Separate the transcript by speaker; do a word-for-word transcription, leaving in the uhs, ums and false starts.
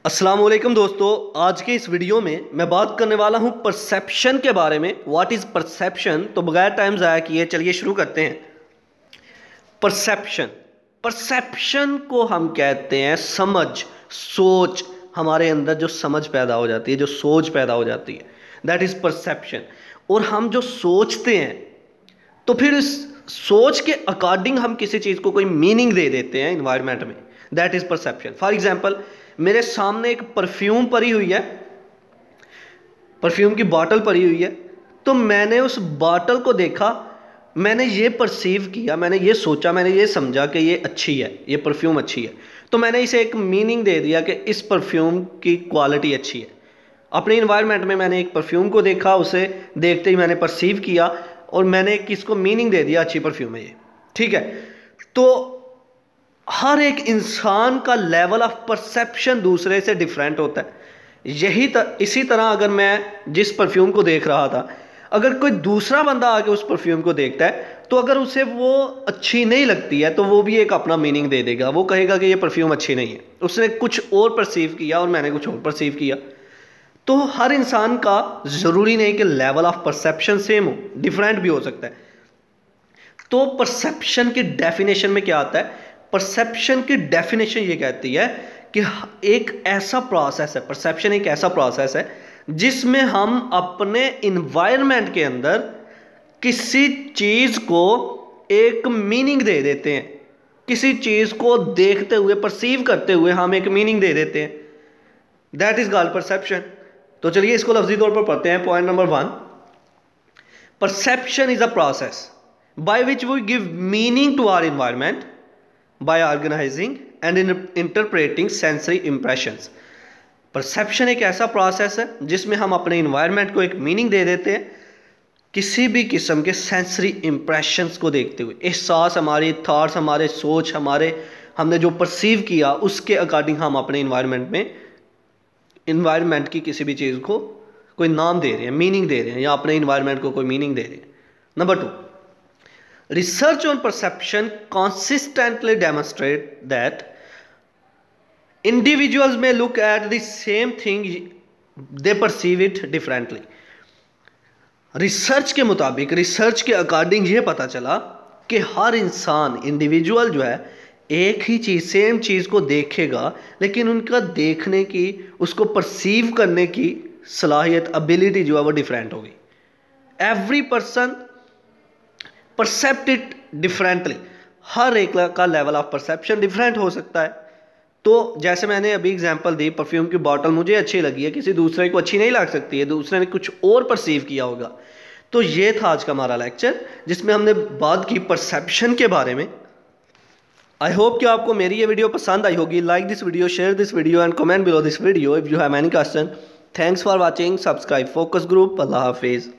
Speaker 1: अस्सलाम वालेकुम दोस्तों, आज के इस वीडियो में मैं बात करने वाला हूं परसेप्शन के बारे में। What is perception. तो बगैर टाइम ज़ाया किए चलिए शुरू करते हैं। परसेप्शन परसेप्शन को हम कहते हैं समझ, सोच। हमारे अंदर जो समझ पैदा हो जाती है, जो सोच पैदा हो जाती है, दैट इज़ परसेप्शन। और हम जो सोचते हैं तो फिर इस सोच के अकॉर्डिंग हम किसी चीज़ को कोई मीनिंग दे देते हैं इन्वायरमेंट में, that is perception. For example, मेरे सामने एक परफ्यूम पड़ी हुई है, परफ्यूम की बॉटल पड़ी हुई है, तो मैंने उस बॉटल को देखा, मैंने ये परसीव किया, मैंने ये सोचा, मैंने ये समझा कि ये अच्छी है, ये परफ्यूम अच्छी है, तो मैंने इसे एक मीनिंग दे दिया कि इस परफ्यूम की क्वालिटी अच्छी है। अपने इन्वायरमेंट में मैंने एक परफ्यूम को देखा, उसे देखते ही मैंने परसीव किया और मैंने किसको मीनिंग दे दिया, अच्छी परफ्यूम है ये, ठीक है। तो हर एक इंसान का लेवल ऑफ परसेप्शन दूसरे से डिफरेंट होता है। यही तर, इसी तरह अगर मैं जिस परफ्यूम को देख रहा था, अगर कोई दूसरा बंदा आके उस परफ्यूम को देखता है तो अगर उसे वो अच्छी नहीं लगती है तो वो भी एक अपना मीनिंग दे देगा, वो कहेगा कि ये परफ्यूम अच्छी नहीं है, उसने कुछ और परसीव किया और मैंने कुछ और परसीव किया। तो हर इंसान का ज़रूरी नहीं कि लेवल ऑफ परसेप्शन सेम हो, डिफरेंट भी हो सकता है। तो परसेप्शन की डेफिनेशन में क्या आता है? परसेप्शन की डेफिनेशन ये कहती है कि एक ऐसा प्रोसेस है, परसेप्शन एक ऐसा प्रोसेस है जिसमें हम अपने इन्वायरमेंट के अंदर किसी चीज़ को एक मीनिंग दे देते हैं। किसी चीज़ को देखते हुए, परसीव करते हुए हम एक मीनिंग दे देते हैं, दैट इज कॉल्ड परसेप्शन। तो चलिए इसको लफ्जी तौर पर पढ़ते हैं। Point number one, perception is a process by which we give meaning to our environment by organizing and interpreting sensory impressions। Perception एक ऐसा प्रोसेस है जिसमें हम अपने इन्वायरमेंट को एक मीनिंग दे देते हैं किसी भी किस्म के सेंसरी इंप्रेशंस को देखते हुए। एहसास, हमारे थॉट्स, हमारे सोच, हमारे हमने जो परसीव किया उसके अकॉर्डिंग हम अपने इन्वायरमेंट में इन्वायरमेंट की किसी भी चीज़ को कोई नाम दे रहे हैं, मीनिंग दे रहे हैं, या अपने इन्वायरमेंट को कोई मीनिंग दे रहे हैं। Number two, research on perception consistently demonstrate that individuals may look at the same thing, they perceive it differently। Research के मुताबिक, रिसर्च के अकॉर्डिंग ये पता चला कि हर इंसान, इंडिविजुअल जो है, एक ही चीज़, सेम चीज़ को देखेगा, लेकिन उनका देखने की, उसको परसीव करने की सलाहियत, एबिलिटी जो है वो डिफरेंट होगी। Every person percept it differently. हर एक का लेवल ऑफ परसेप्शन डिफरेंट हो सकता है। तो जैसे मैंने अभी एग्जांपल दी, परफ्यूम की बॉटल मुझे अच्छी लगी है, किसी दूसरे को अच्छी नहीं लग सकती है, दूसरे ने कुछ और परसीव किया होगा। तो ये था आज का हमारा लेक्चर जिसमें हमने बात की परसेप्शन के बारे में। आई होप कि आपको मेरी ये वीडियो पसंद आई होगी। Like this video, share this video and comment below this video if you have any question. Thanks for watching. Subscribe focus group. अल्लाह हाफिज़।